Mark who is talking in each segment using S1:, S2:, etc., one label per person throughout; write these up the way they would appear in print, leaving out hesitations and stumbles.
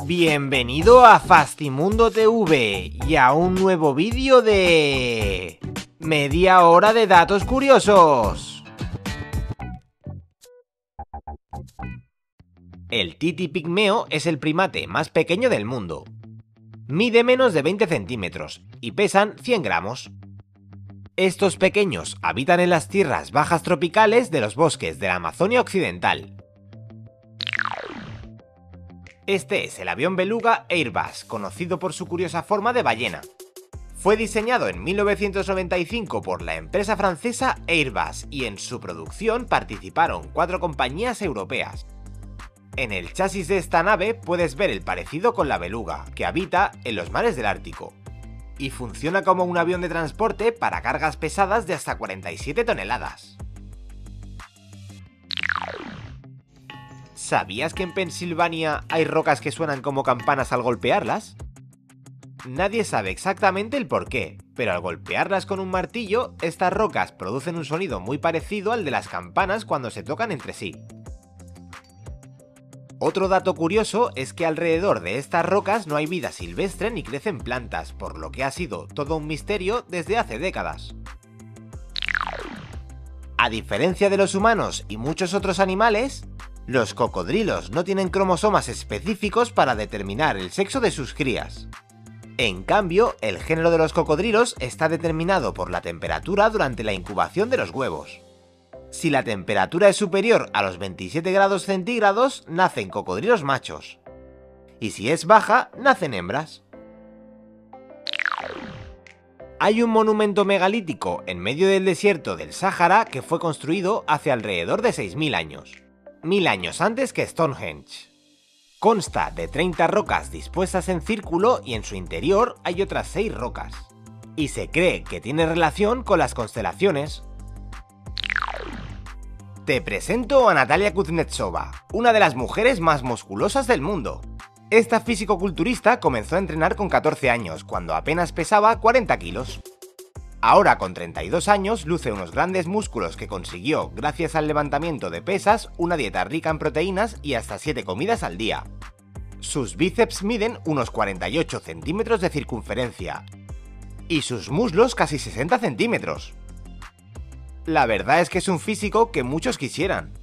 S1: Bienvenido a Fastimundo TV y a un nuevo vídeo de... media hora de datos curiosos. El titi pigmeo es el primate más pequeño del mundo. Mide menos de 20 centímetros y pesan 100 gramos. Estos pequeños habitan en las tierras bajas tropicales de los bosques de la Amazonia Occidental. Este es el avión beluga Airbus, conocido por su curiosa forma de ballena. Fue diseñado en 1995 por la empresa francesa Airbus y en su producción participaron 4 compañías europeas. En el chasis de esta nave puedes ver el parecido con la beluga, que habita en los mares del Ártico, y funciona como un avión de transporte para cargas pesadas de hasta 47 toneladas. ¿Sabías que en Pensilvania hay rocas que suenan como campanas al golpearlas? Nadie sabe exactamente el porqué, pero al golpearlas con un martillo, estas rocas producen un sonido muy parecido al de las campanas cuando se tocan entre sí. Otro dato curioso es que alrededor de estas rocas no hay vida silvestre ni crecen plantas, por lo que ha sido todo un misterio desde hace décadas. A diferencia de los humanos y muchos otros animales, los cocodrilos no tienen cromosomas específicos para determinar el sexo de sus crías. En cambio, el género de los cocodrilos está determinado por la temperatura durante la incubación de los huevos. Si la temperatura es superior a los 27 grados centígrados, nacen cocodrilos machos. Y si es baja, nacen hembras. Hay un monumento megalítico en medio del desierto del Sáhara que fue construido hace alrededor de 6.000 años. 1000 años antes que Stonehenge. Consta de 30 rocas dispuestas en círculo y en su interior hay otras 6 rocas. Y se cree que tiene relación con las constelaciones. Te presento a Natalia Kuznetsova, una de las mujeres más musculosas del mundo. Esta fisicoculturista comenzó a entrenar con 14 años, cuando apenas pesaba 40 kilos. Ahora, con 32 años, luce unos grandes músculos que consiguió gracias al levantamiento de pesas, una dieta rica en proteínas y hasta 7 comidas al día. Sus bíceps miden unos 48 centímetros de circunferencia y sus muslos casi 60 centímetros. La verdad es que es un físico que muchos quisieran.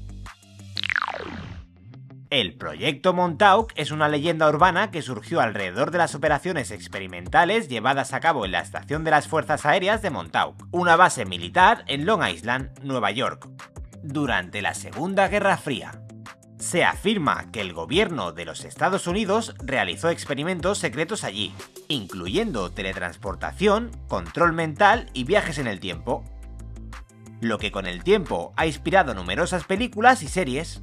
S1: El proyecto Montauk es una leyenda urbana que surgió alrededor de las operaciones experimentales llevadas a cabo en la estación de las Fuerzas Aéreas de Montauk, una base militar en Long Island, Nueva York, durante la Segunda Guerra Fría. Se afirma que el gobierno de los Estados Unidos realizó experimentos secretos allí, incluyendo teletransportación, control mental y viajes en el tiempo, lo que con el tiempo ha inspirado numerosas películas y series.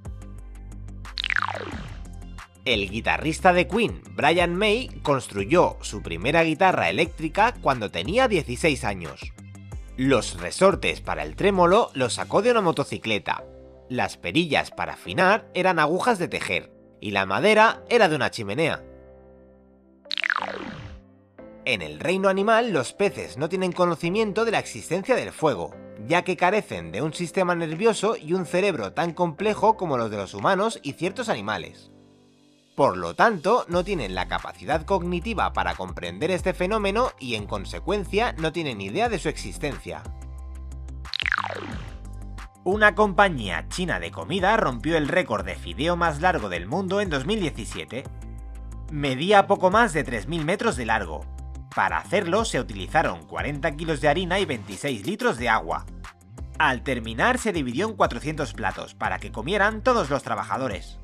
S1: El guitarrista de Queen, Brian May, construyó su primera guitarra eléctrica cuando tenía 16 años. Los resortes para el trémolo los sacó de una motocicleta, las perillas para afinar eran agujas de tejer, y la madera era de una chimenea. En el reino animal, los peces no tienen conocimiento de la existencia del fuego, ya que carecen de un sistema nervioso y un cerebro tan complejo como los de los humanos y ciertos animales. Por lo tanto, no tienen la capacidad cognitiva para comprender este fenómeno y, en consecuencia, no tienen idea de su existencia. Una compañía china de comida rompió el récord de fideo más largo del mundo en 2017. Medía poco más de 3.000 metros de largo. Para hacerlo se utilizaron 40 kilos de harina y 26 litros de agua. Al terminar se dividió en 400 platos para que comieran todos los trabajadores.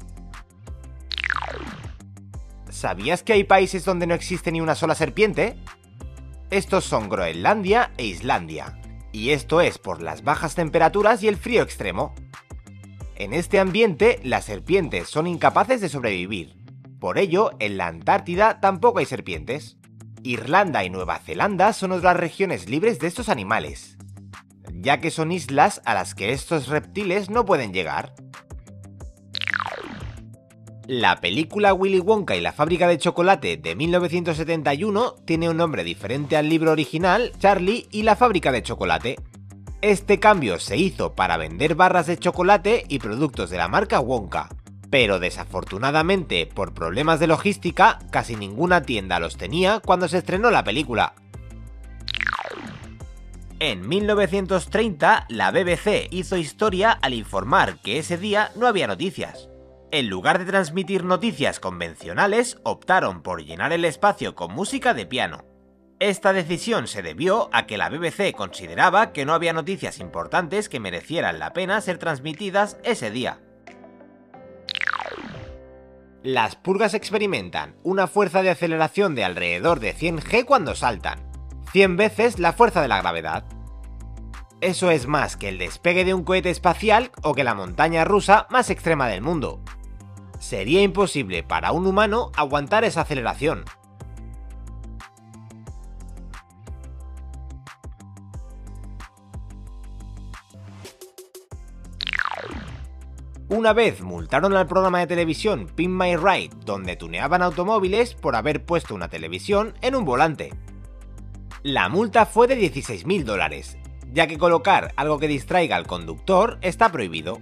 S1: ¿Sabías que hay países donde no existe ni una sola serpiente? Estos son Groenlandia e Islandia, y esto es por las bajas temperaturas y el frío extremo. En este ambiente, las serpientes son incapaces de sobrevivir. Por ello, en la Antártida tampoco hay serpientes. Irlanda y Nueva Zelanda son otras regiones libres de estos animales, ya que son islas a las que estos reptiles no pueden llegar. La película Willy Wonka y la fábrica de chocolate de 1971 tiene un nombre diferente al libro original, Charlie y la fábrica de chocolate. Este cambio se hizo para vender barras de chocolate y productos de la marca Wonka. pero desafortunadamente por problemas de logística casi ninguna tienda los tenía cuando se estrenó la película. En 1930 la BBC hizo historia al informar que ese día no había noticias. En lugar de transmitir noticias convencionales, optaron por llenar el espacio con música de piano. Esta decisión se debió a que la BBC consideraba que no había noticias importantes que merecieran la pena ser transmitidas ese día. Las purgas experimentan una fuerza de aceleración de alrededor de 100 G cuando saltan, 100 veces la fuerza de la gravedad. Eso es más que el despegue de un cohete espacial o que la montaña rusa más extrema del mundo. Sería imposible para un humano aguantar esa aceleración. Una vez multaron al programa de televisión Pin My Ride, donde tuneaban automóviles por haber puesto una televisión en un volante. La multa fue de $16.000, ya que colocar algo que distraiga al conductor está prohibido.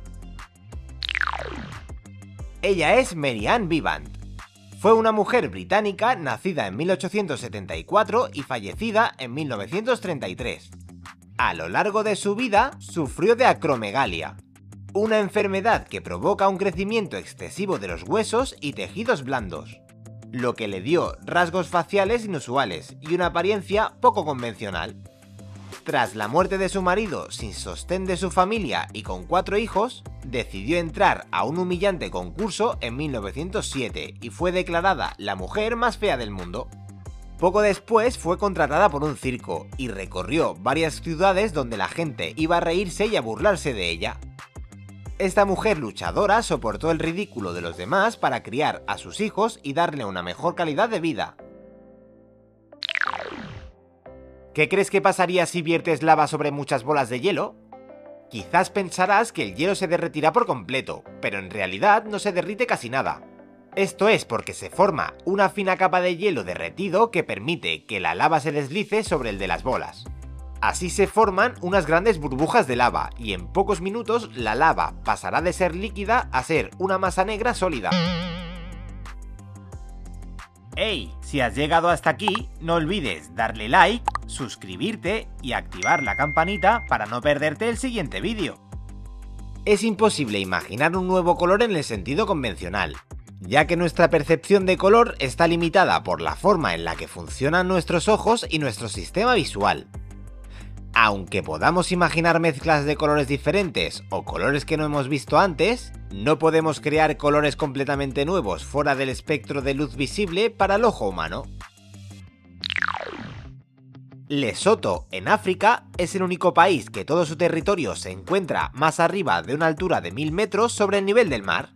S1: Ella es Mary Ann Vivant. Fue una mujer británica nacida en 1874 y fallecida en 1933. A lo largo de su vida sufrió de acromegalia, una enfermedad que provoca un crecimiento excesivo de los huesos y tejidos blandos, lo que le dio rasgos faciales inusuales y una apariencia poco convencional. Tras la muerte de su marido sin sostén de su familia y con 4 hijos, decidió entrar a un humillante concurso en 1907 y fue declarada la mujer más fea del mundo. Poco después fue contratada por un circo y recorrió varias ciudades donde la gente iba a reírse y a burlarse de ella. Esta mujer luchadora soportó el ridículo de los demás para criar a sus hijos y darle una mejor calidad de vida. ¿Qué crees que pasaría si viertes lava sobre muchas bolas de hielo? Quizás pensarás que el hielo se derretirá por completo, pero en realidad no se derrite casi nada. Esto es porque se forma una fina capa de hielo derretido que permite que la lava se deslice sobre el de las bolas. Así se forman unas grandes burbujas de lava y en pocos minutos la lava pasará de ser líquida a ser una masa negra sólida. ¡Hey! Si has llegado hasta aquí, no olvides darle like, suscribirte y activar la campanita para no perderte el siguiente vídeo. Es imposible imaginar un nuevo color en el sentido convencional, ya que nuestra percepción de color está limitada por la forma en la que funcionan nuestros ojos y nuestro sistema visual. Aunque podamos imaginar mezclas de colores diferentes o colores que no hemos visto antes, no podemos crear colores completamente nuevos fuera del espectro de luz visible para el ojo humano. Lesoto, en África, es el único país que todo su territorio se encuentra más arriba de una altura de 1000 metros sobre el nivel del mar.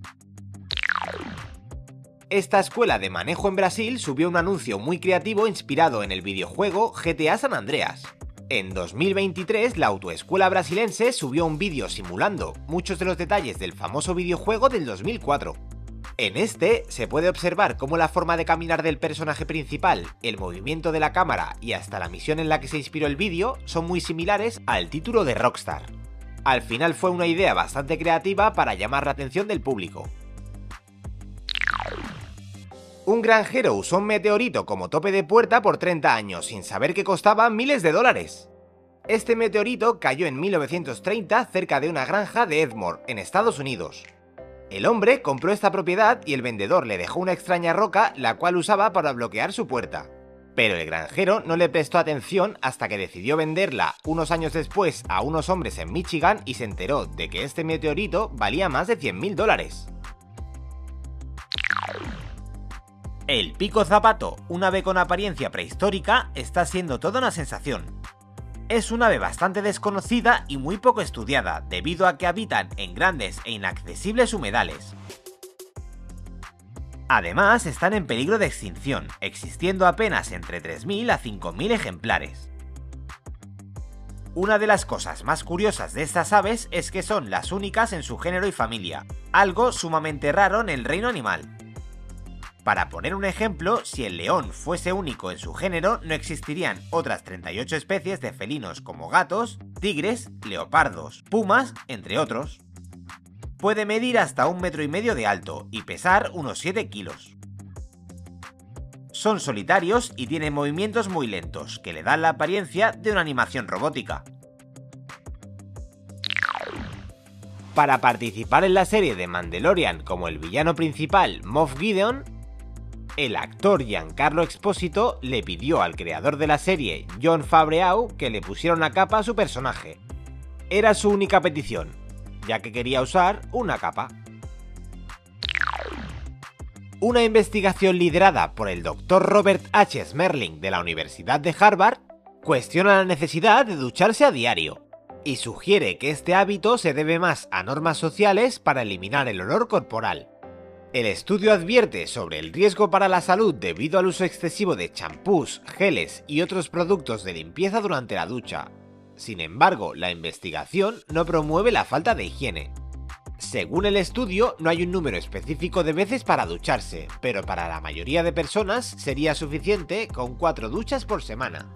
S1: Esta escuela de manejo en Brasil subió un anuncio muy creativo inspirado en el videojuego GTA San Andreas. En 2023, la autoescuela brasilense subió un vídeo simulando muchos de los detalles del famoso videojuego del 2004. En este, se puede observar cómo la forma de caminar del personaje principal, el movimiento de la cámara y hasta la misión en la que se inspiró el vídeo son muy similares al título de Rockstar. Al final fue una idea bastante creativa para llamar la atención del público. Un granjero usó un meteorito como tope de puerta por 30 años sin saber que costaba miles de dólares. Este meteorito cayó en 1930 cerca de una granja de Edmore, en Estados Unidos. El hombre compró esta propiedad y el vendedor le dejó una extraña roca la cual usaba para bloquear su puerta. Pero el granjero no le prestó atención hasta que decidió venderla unos años después a unos hombres en Michigan y se enteró de que este meteorito valía más de $100.000. El pico zapato, un ave con apariencia prehistórica, está siendo toda una sensación. Es una ave bastante desconocida y muy poco estudiada, debido a que habitan en grandes e inaccesibles humedales. Además, están en peligro de extinción, existiendo apenas entre 3000 a 5000 ejemplares. Una de las cosas más curiosas de estas aves es que son las únicas en su género y familia, algo sumamente raro en el reino animal. Para poner un ejemplo, si el león fuese único en su género, no existirían otras 38 especies de felinos como gatos, tigres, leopardos, pumas, entre otros. Puede medir hasta 1,5 metros de alto y pesar unos 7 kilos. Son solitarios y tienen movimientos muy lentos, que le dan la apariencia de una animación robótica. Para participar en la serie de Mandalorian como el villano principal Moff Gideon, el actor Giancarlo Esposito le pidió al creador de la serie, Jon Favreau, que le pusiera una capa a su personaje. Era su única petición, ya que quería usar una capa. Una investigación liderada por el Dr. Robert H. Smerling de la Universidad de Harvard cuestiona la necesidad de ducharse a diario y sugiere que este hábito se debe más a normas sociales para eliminar el olor corporal. El estudio advierte sobre el riesgo para la salud debido al uso excesivo de champús, geles y otros productos de limpieza durante la ducha. Sin embargo, la investigación no promueve la falta de higiene. Según el estudio, no hay un número específico de veces para ducharse, pero para la mayoría de personas sería suficiente con 4 duchas por semana.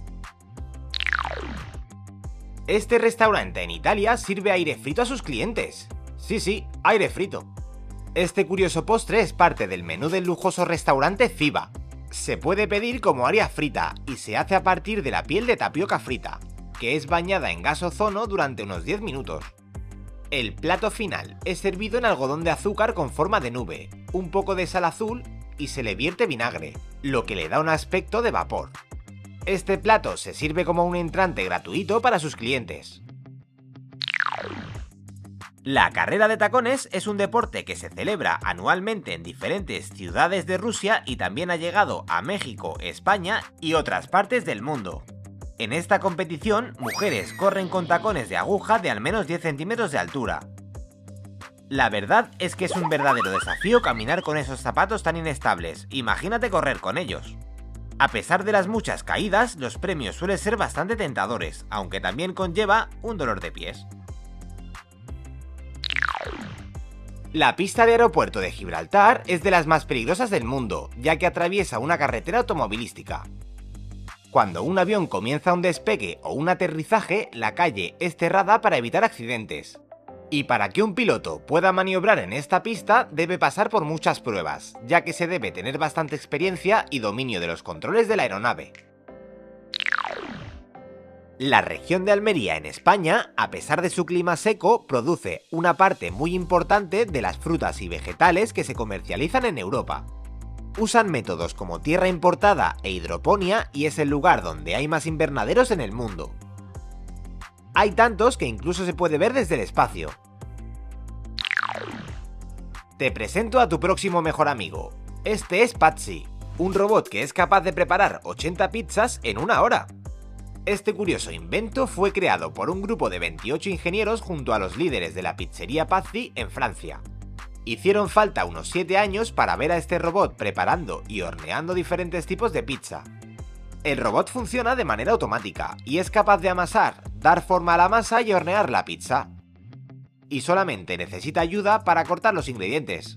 S1: Este restaurante en Italia sirve aire frito a sus clientes. Sí, aire frito. Este curioso postre es parte del menú del lujoso restaurante Fiba. Se puede pedir como aria frita y se hace a partir de la piel de tapioca frita, que es bañada en gas ozono durante unos 10 minutos. El plato final es servido en algodón de azúcar con forma de nube, un poco de sal azul y se le vierte vinagre, lo que le da un aspecto de vapor. Este plato se sirve como un entrante gratuito para sus clientes. La carrera de tacones es un deporte que se celebra anualmente en diferentes ciudades de Rusia y también ha llegado a México, España y otras partes del mundo. En esta competición, mujeres corren con tacones de aguja de al menos 10 centímetros de altura. La verdad es que es un verdadero desafío caminar con esos zapatos tan inestables, imagínate correr con ellos. A pesar de las muchas caídas, los premios suelen ser bastante tentadores, aunque también conlleva un dolor de pies. La pista de aeropuerto de Gibraltar es de las más peligrosas del mundo, ya que atraviesa una carretera automovilística. Cuando un avión comienza un despegue o un aterrizaje, la calle es cerrada para evitar accidentes. Y para que un piloto pueda maniobrar en esta pista debe pasar por muchas pruebas, ya que se debe tener bastante experiencia y dominio de los controles de la aeronave. La región de Almería en España, a pesar de su clima seco, produce una parte muy importante de las frutas y vegetales que se comercializan en Europa. Usan métodos como tierra importada e hidroponía y es el lugar donde hay más invernaderos en el mundo. Hay tantos que incluso se puede ver desde el espacio. Te presento a tu próximo mejor amigo. Este es Patsy, un robot que es capaz de preparar 80 pizzas en una hora. Este curioso invento fue creado por un grupo de 28 ingenieros junto a los líderes de la pizzería Patsy en Francia. Hicieron falta unos 7 años para ver a este robot preparando y horneando diferentes tipos de pizza. El robot funciona de manera automática y es capaz de amasar, dar forma a la masa y hornear la pizza. Y solamente necesita ayuda para cortar los ingredientes.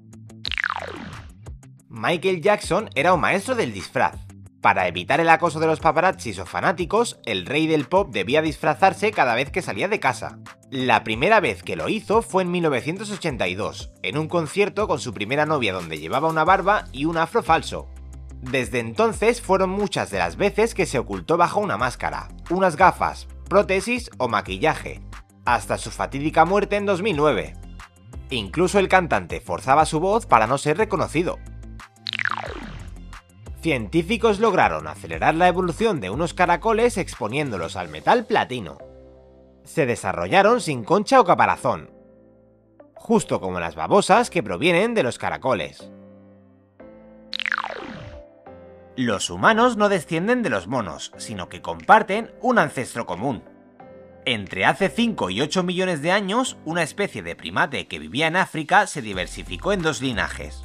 S1: Michael Jackson era un maestro del disfraz. Para evitar el acoso de los paparazzis o fanáticos, el rey del pop debía disfrazarse cada vez que salía de casa. La primera vez que lo hizo fue en 1982, en un concierto con su primera novia donde llevaba una barba y un afro falso. Desde entonces fueron muchas de las veces que se ocultó bajo una máscara, unas gafas, prótesis o maquillaje, hasta su fatídica muerte en 2009. Incluso el cantante forzaba su voz para no ser reconocido. Científicos lograron acelerar la evolución de unos caracoles exponiéndolos al metal platino. Se desarrollaron sin concha o caparazón, justo como las babosas que provienen de los caracoles. Los humanos no descienden de los monos, sino que comparten un ancestro común. Entre hace 5 y 8 millones de años, una especie de primate que vivía en África se diversificó en 2 linajes.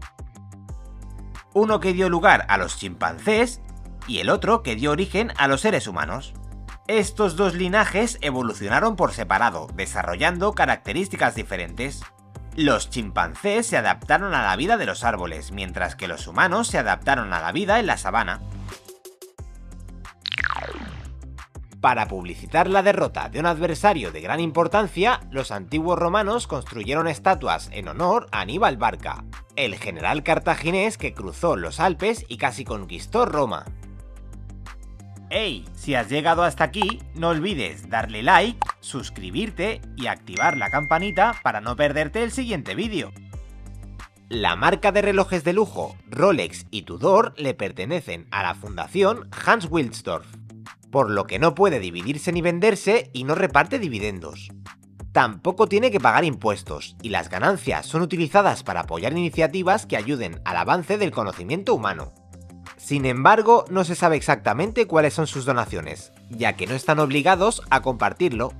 S1: Uno que dio lugar a los chimpancés y el otro que dio origen a los seres humanos. Estos 2 linajes evolucionaron por separado, desarrollando características diferentes. Los chimpancés se adaptaron a la vida de los árboles, mientras que los humanos se adaptaron a la vida en la sabana. Para publicitar la derrota de un adversario de gran importancia, los antiguos romanos construyeron estatuas en honor a Aníbal Barca, el general cartaginés que cruzó los Alpes y casi conquistó Roma. ¡Hey! Si has llegado hasta aquí, no olvides darle like, suscribirte y activar la campanita para no perderte el siguiente vídeo. La marca de relojes de lujo Rolex y Tudor le pertenecen a la fundación Hans Wilsdorf, por lo que no puede dividirse ni venderse y no reparte dividendos. Tampoco tiene que pagar impuestos y las ganancias son utilizadas para apoyar iniciativas que ayuden al avance del conocimiento humano. Sin embargo, no se sabe exactamente cuáles son sus donaciones, ya que no están obligados a compartirlo.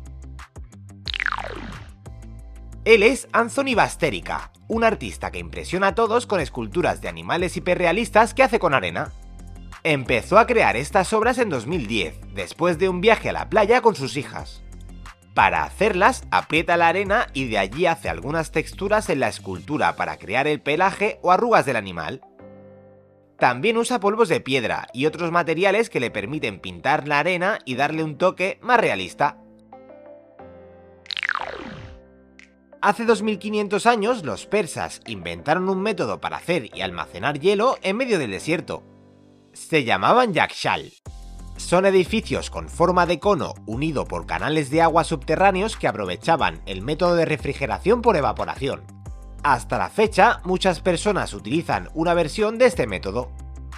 S1: Él es Anthony Basterica, un artista que impresiona a todos con esculturas de animales hiperrealistas que hace con arena. Empezó a crear estas obras en 2010, después de un viaje a la playa con sus hijas. Para hacerlas, aprieta la arena y de allí hace algunas texturas en la escultura para crear el pelaje o arrugas del animal. También usa polvos de piedra y otros materiales que le permiten pintar la arena y darle un toque más realista. Hace 2500 años, los persas inventaron un método para hacer y almacenar hielo en medio del desierto. Se llamaban yakshal. Son edificios con forma de cono unido por canales de agua subterráneos que aprovechaban el método de refrigeración por evaporación. Hasta la fecha, muchas personas utilizan una versión de este método.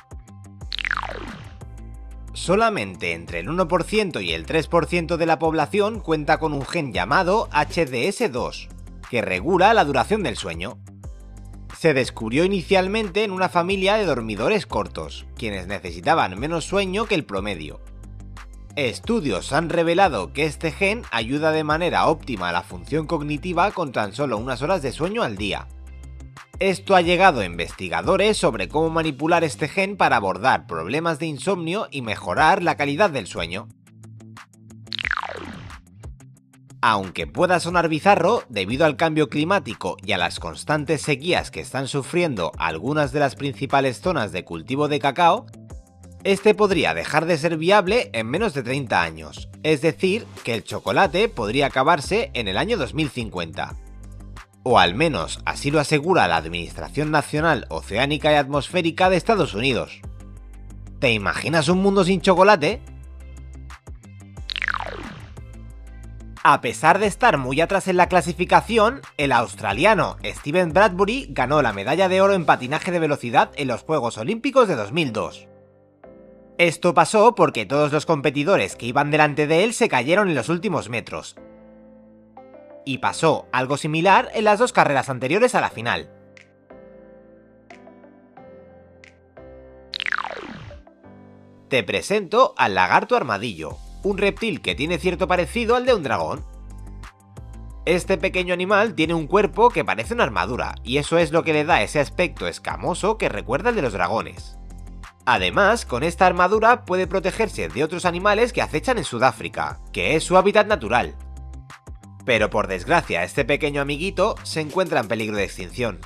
S1: Solamente entre el 1% y el 3% de la población cuenta con un gen llamado HDS2, que regula la duración del sueño. Se descubrió inicialmente en una familia de dormidores cortos, quienes necesitaban menos sueño que el promedio. Estudios han revelado que este gen ayuda de manera óptima a la función cognitiva con tan solo unas horas de sueño al día. Esto ha llegado a investigadores sobre cómo manipular este gen para abordar problemas de insomnio y mejorar la calidad del sueño. Aunque pueda sonar bizarro, debido al cambio climático y a las constantes sequías que están sufriendo algunas de las principales zonas de cultivo de cacao, este podría dejar de ser viable en menos de 30 años, es decir, que el chocolate podría acabarse en el año 2050. O al menos así lo asegura la Administración Nacional Oceánica y Atmosférica de Estados Unidos. ¿Te imaginas un mundo sin chocolate? A pesar de estar muy atrás en la clasificación, el australiano Steven Bradbury ganó la medalla de oro en patinaje de velocidad en los Juegos Olímpicos de 2002. Esto pasó porque todos los competidores que iban delante de él se cayeron en los últimos metros. Y pasó algo similar en las dos carreras anteriores a la final. Te presento al lagarto armadillo, un reptil que tiene cierto parecido al de un dragón. Este pequeño animal tiene un cuerpo que parece una armadura, y eso es lo que le da ese aspecto escamoso que recuerda al de los dragones. Además, con esta armadura puede protegerse de otros animales que acechan en Sudáfrica, que es su hábitat natural. Pero por desgracia, este pequeño amiguito se encuentra en peligro de extinción.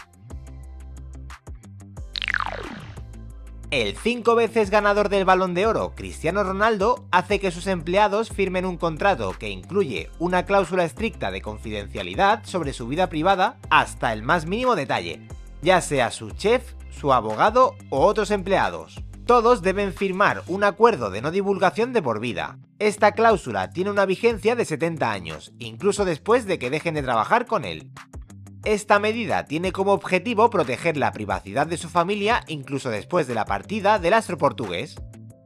S1: El 5 veces ganador del Balón de Oro, Cristiano Ronaldo, hace que sus empleados firmen un contrato que incluye una cláusula estricta de confidencialidad sobre su vida privada hasta el más mínimo detalle, ya sea su chef, su abogado o otros empleados. Todos deben firmar un acuerdo de no divulgación de por vida. Esta cláusula tiene una vigencia de 70 años, incluso después de que dejen de trabajar con él. Esta medida tiene como objetivo proteger la privacidad de su familia incluso después de la partida del astro portugués.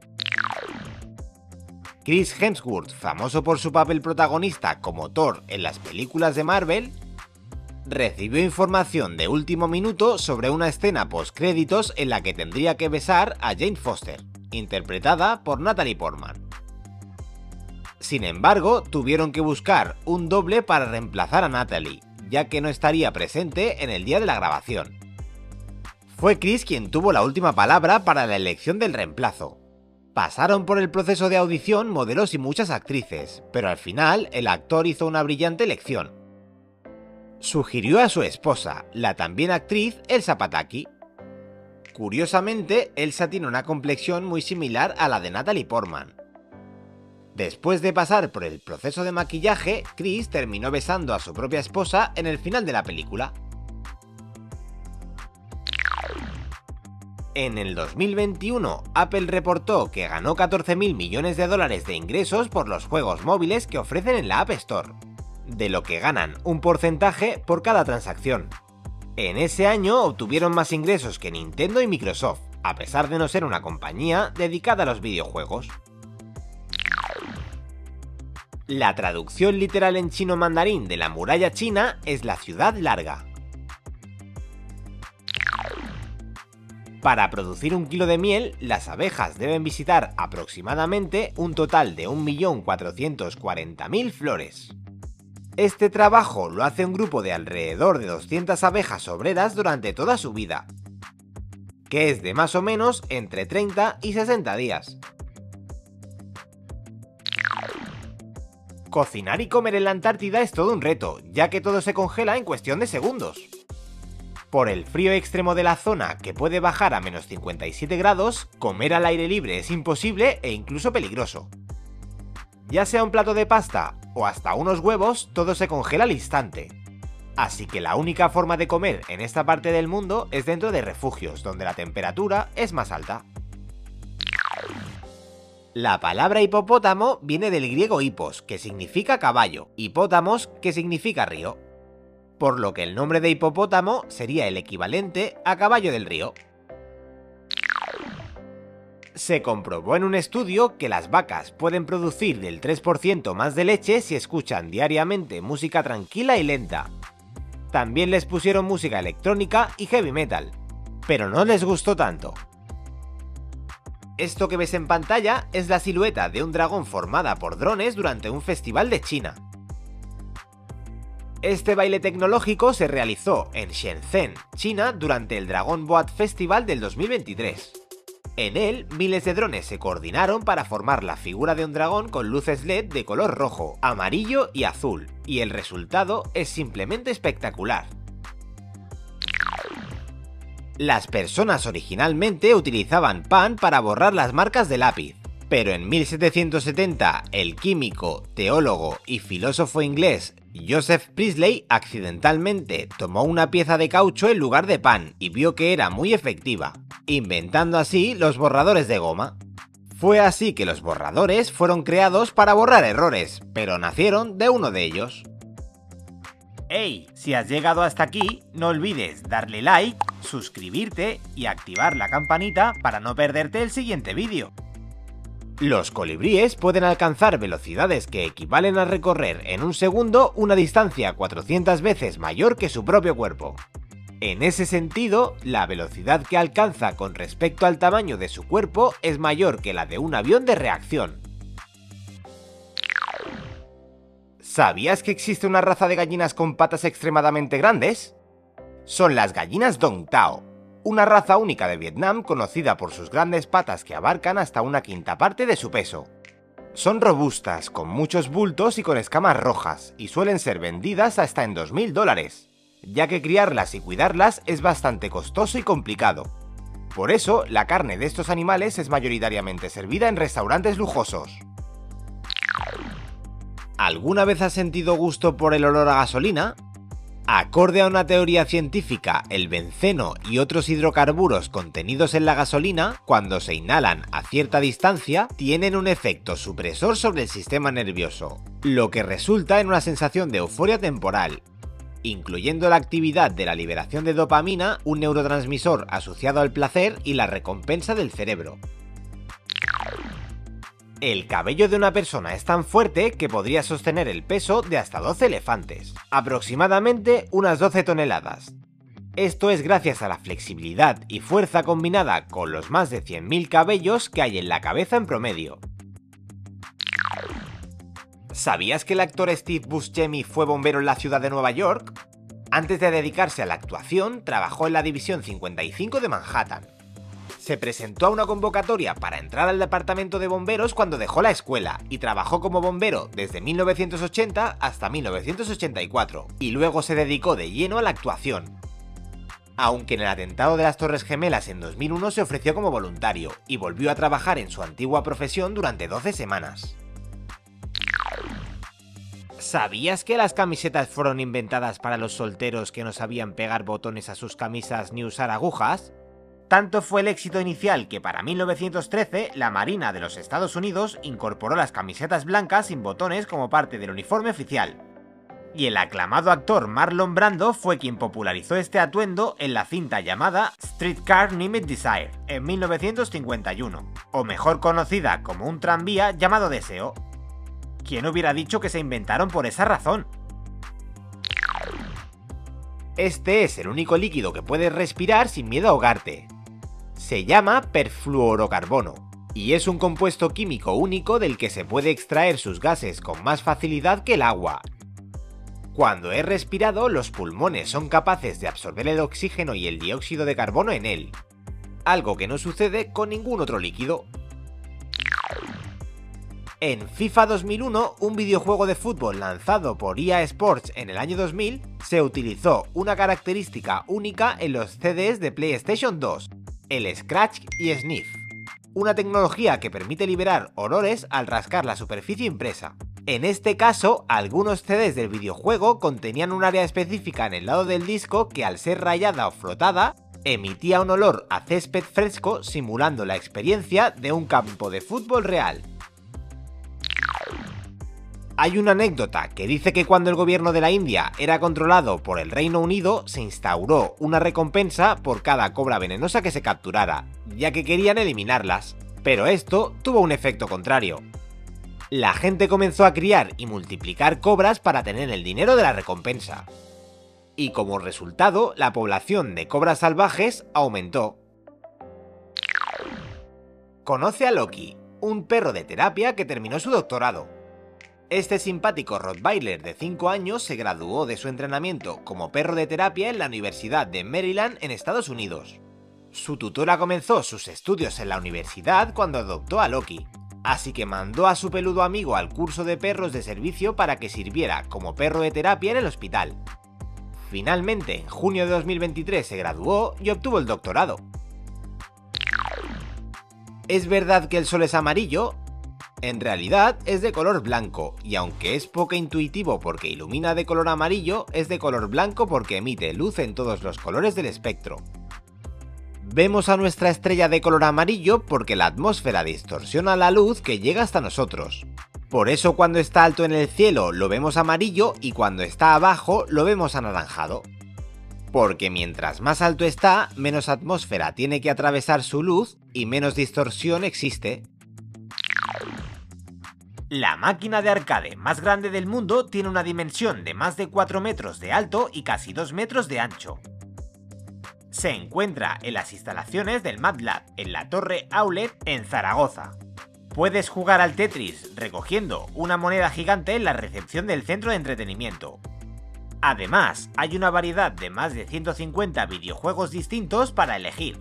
S1: Chris Hemsworth, famoso por su papel protagonista como Thor en las películas de Marvel, recibió información de último minuto sobre una escena postcréditos en la que tendría que besar a Jane Foster, interpretada por Natalie Portman. Sin embargo, tuvieron que buscar un doble para reemplazar a Natalie, ya que no estaría presente en el día de la grabación. Fue Chris quien tuvo la última palabra para la elección del reemplazo. Pasaron por el proceso de audición modelos y muchas actrices, pero al final el actor hizo una brillante elección. Sugirió a su esposa, la también actriz Elsa Pataky. Curiosamente, Elsa tiene una complexión muy similar a la de Natalie Portman. Después de pasar por el proceso de maquillaje, Chris terminó besando a su propia esposa en el final de la película. En el 2021, Apple reportó que ganó 14.000 millones de dólares de ingresos por los juegos móviles que ofrecen en la App Store, de lo que ganan un porcentaje por cada transacción. En ese año obtuvieron más ingresos que Nintendo y Microsoft, a pesar de no ser una compañía dedicada a los videojuegos. La traducción literal en chino mandarín de la muralla china es la ciudad larga. Para producir 1 kilo de miel, las abejas deben visitar aproximadamente un total de 1.440.000 flores. Este trabajo lo hace un grupo de alrededor de 200 abejas obreras durante toda su vida, que es de más o menos entre 30 y 60 días. Cocinar y comer en la Antártida es todo un reto, ya que todo se congela en cuestión de segundos. Por el frío extremo de la zona, que puede bajar a menos 57 grados, comer al aire libre es imposible e incluso peligroso. Ya sea un plato de pasta o hasta unos huevos, todo se congela al instante. Así que la única forma de comer en esta parte del mundo es dentro de refugios, donde la temperatura es más alta. La palabra hipopótamo viene del griego hipos, que significa caballo, y pótamos, que significa río, por lo que el nombre de hipopótamo sería el equivalente a caballo del río. Se comprobó en un estudio que las vacas pueden producir del 3% más de leche si escuchan diariamente música tranquila y lenta. También les pusieron música electrónica y heavy metal, pero no les gustó tanto. Esto que ves en pantalla es la silueta de un dragón formada por drones durante un festival de China. Este baile tecnológico se realizó en Shenzhen, China, durante el Dragon Boat Festival del 2023. En él, miles de drones se coordinaron para formar la figura de un dragón con luces LED de color rojo, amarillo y azul, y el resultado es simplemente espectacular. Las personas originalmente utilizaban pan para borrar las marcas de lápiz, pero en 1770 el químico, teólogo y filósofo inglés Joseph Priestley accidentalmente tomó una pieza de caucho en lugar de pan y vio que era muy efectiva, inventando así los borradores de goma. Fue así que los borradores fueron creados para borrar errores, pero nacieron de uno de ellos. ¡Hey! Si has llegado hasta aquí, no olvides darle like, suscribirte y activar la campanita para no perderte el siguiente vídeo. Los colibríes pueden alcanzar velocidades que equivalen a recorrer en un segundo una distancia 400 veces mayor que su propio cuerpo. En ese sentido, la velocidad que alcanza con respecto al tamaño de su cuerpo es mayor que la de un avión de reacción. ¿Sabías que existe una raza de gallinas con patas extremadamente grandes? Son las gallinas Dong Tao, una raza única de Vietnam conocida por sus grandes patas que abarcan hasta una quinta parte de su peso. Son robustas, con muchos bultos y con escamas rojas, y suelen ser vendidas hasta en $2.000, ya que criarlas y cuidarlas es bastante costoso y complicado. Por eso, la carne de estos animales es mayoritariamente servida en restaurantes lujosos. ¿Alguna vez has sentido gusto por el olor a gasolina? Acorde a una teoría científica, el benceno y otros hidrocarburos contenidos en la gasolina, cuando se inhalan a cierta distancia, tienen un efecto supresor sobre el sistema nervioso, lo que resulta en una sensación de euforia temporal, incluyendo la actividad de la liberación de dopamina, un neurotransmisor asociado al placer y la recompensa del cerebro. El cabello de una persona es tan fuerte que podría sostener el peso de hasta 12 elefantes, aproximadamente unas 12 toneladas. Esto es gracias a la flexibilidad y fuerza combinada con los más de 100.000 cabellos que hay en la cabeza en promedio. ¿Sabías que el actor Steve Buscemi fue bombero en la ciudad de Nueva York? Antes de dedicarse a la actuación, trabajó en la División 55 de Manhattan. Se presentó a una convocatoria para entrar al departamento de bomberos cuando dejó la escuela y trabajó como bombero desde 1980 hasta 1984, y luego se dedicó de lleno a la actuación. Aunque en el atentado de las Torres Gemelas en 2001 se ofreció como voluntario y volvió a trabajar en su antigua profesión durante 12 semanas. ¿Sabías que las camisetas fueron inventadas para los solteros que no sabían pegar botones a sus camisas ni usar agujas? Tanto fue el éxito inicial que para 1913 la Marina de los Estados Unidos incorporó las camisetas blancas sin botones como parte del uniforme oficial. Y el aclamado actor Marlon Brando fue quien popularizó este atuendo en la cinta llamada Streetcar Named Desire en 1951, o mejor conocida como un tranvía llamado Deseo. ¿Quién hubiera dicho que se inventaron por esa razón? Este es el único líquido que puedes respirar sin miedo a ahogarte. Se llama perfluorocarbono, y es un compuesto químico único del que se puede extraer sus gases con más facilidad que el agua. Cuando es respirado, los pulmones son capaces de absorber el oxígeno y el dióxido de carbono en él, algo que no sucede con ningún otro líquido. En FIFA 2001, un videojuego de fútbol lanzado por EA Sports en el año 2000, se utilizó una característica única en los CDs de PlayStation 2, el Scratch y Sniff, una tecnología que permite liberar olores al rascar la superficie impresa. En este caso, algunos CDs del videojuego contenían un área específica en el lado del disco que, al ser rayada o frotada, emitía un olor a césped fresco simulando la experiencia de un campo de fútbol real. Hay una anécdota que dice que cuando el gobierno de la India era controlado por el Reino Unido, se instauró una recompensa por cada cobra venenosa que se capturara, ya que querían eliminarlas. Pero esto tuvo un efecto contrario. La gente comenzó a criar y multiplicar cobras para tener el dinero de la recompensa. Y como resultado, la población de cobras salvajes aumentó. Conoce a Loki, un perro de terapia que terminó su doctorado. Este simpático Rottweiler de 5 años se graduó de su entrenamiento como perro de terapia en la Universidad de Maryland en Estados Unidos. Su tutora comenzó sus estudios en la universidad cuando adoptó a Loki, así que mandó a su peludo amigo al curso de perros de servicio para que sirviera como perro de terapia en el hospital. Finalmente, en junio de 2023 se graduó y obtuvo el doctorado. ¿Es verdad que el sol es amarillo? En realidad es de color blanco, y aunque es poco intuitivo porque ilumina de color amarillo, es de color blanco porque emite luz en todos los colores del espectro. Vemos a nuestra estrella de color amarillo porque la atmósfera distorsiona la luz que llega hasta nosotros. Por eso cuando está alto en el cielo lo vemos amarillo y cuando está abajo lo vemos anaranjado. Porque mientras más alto está, menos atmósfera tiene que atravesar su luz y menos distorsión existe. La máquina de arcade más grande del mundo tiene una dimensión de más de 4 metros de alto y casi 2 metros de ancho. Se encuentra en las instalaciones del MATLAB, en la Torre Aulet, en Zaragoza. Puedes jugar al Tetris recogiendo una moneda gigante en la recepción del centro de entretenimiento. Además, hay una variedad de más de 150 videojuegos distintos para elegir.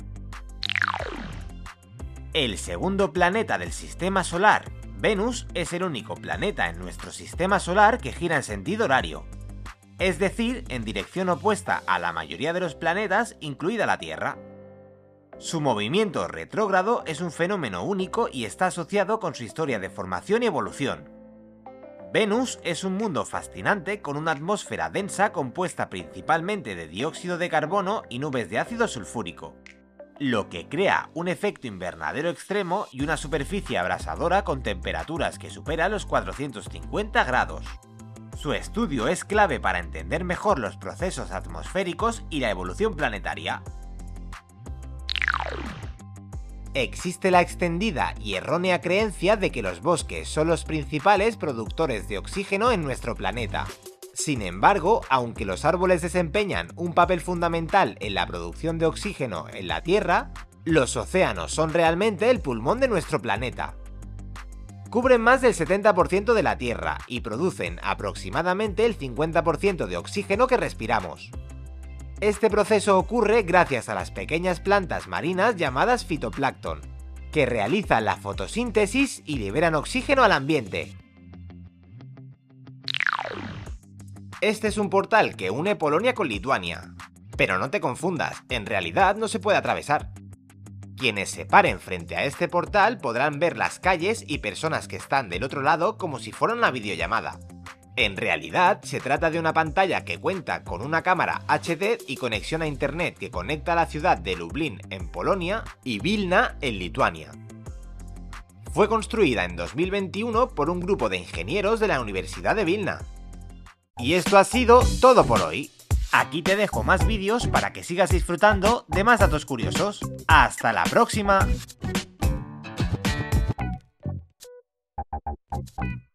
S1: El segundo planeta del sistema solar, Venus, es el único planeta en nuestro sistema solar que gira en sentido horario, es decir, en dirección opuesta a la mayoría de los planetas, incluida la Tierra. Su movimiento retrógrado es un fenómeno único y está asociado con su historia de formación y evolución. Venus es un mundo fascinante con una atmósfera densa compuesta principalmente de dióxido de carbono y nubes de ácido sulfúrico, lo que crea un efecto invernadero extremo y una superficie abrasadora con temperaturas que superan los 450 grados. Su estudio es clave para entender mejor los procesos atmosféricos y la evolución planetaria. Existe la extendida y errónea creencia de que los bosques son los principales productores de oxígeno en nuestro planeta. Sin embargo, aunque los árboles desempeñan un papel fundamental en la producción de oxígeno en la Tierra, los océanos son realmente el pulmón de nuestro planeta. Cubren más del 70% de la Tierra y producen aproximadamente el 50% de oxígeno que respiramos. Este proceso ocurre gracias a las pequeñas plantas marinas llamadas fitoplancton, que realizan la fotosíntesis y liberan oxígeno al ambiente. Este es un portal que une Polonia con Lituania. Pero no te confundas, en realidad no se puede atravesar. Quienes se paren frente a este portal podrán ver las calles y personas que están del otro lado como si fuera una videollamada. En realidad, se trata de una pantalla que cuenta con una cámara HD y conexión a internet que conecta la ciudad de Lublin en Polonia y Vilna en Lituania. Fue construida en 2021 por un grupo de ingenieros de la Universidad de Vilna. Y esto ha sido todo por hoy. Aquí te dejo más vídeos para que sigas disfrutando de más datos curiosos. ¡Hasta la próxima!